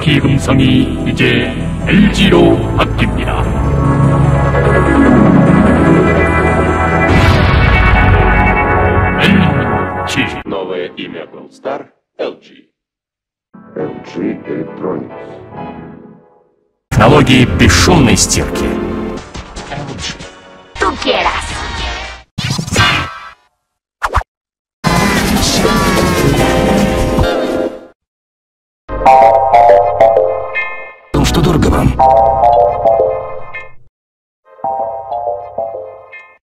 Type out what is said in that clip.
LG 음성이 이제 LG로 바뀝니다. LG. Новое имя Apple Star — LG. LG Electronics. Технологии бесшумной стирки. Tú quieras.